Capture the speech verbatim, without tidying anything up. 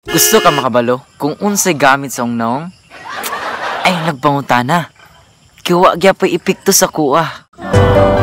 Gusto ka makabalo kung unsay gamit sa ungnaong? Ay nagpangutana. Kiwa gyapon ipikto sa kuha.